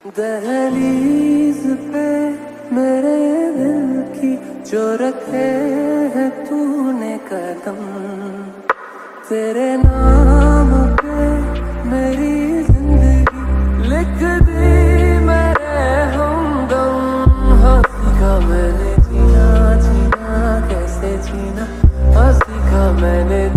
दहलीज पे मेरे दिल की जो रखे है तूने कदम, तेरे नाम पे मेरी जिंदगी लिख दी मेरे हमदम। हाँ सीखा मैंने जीना, जीना कैसे जीना, हाँ सीखा मैंने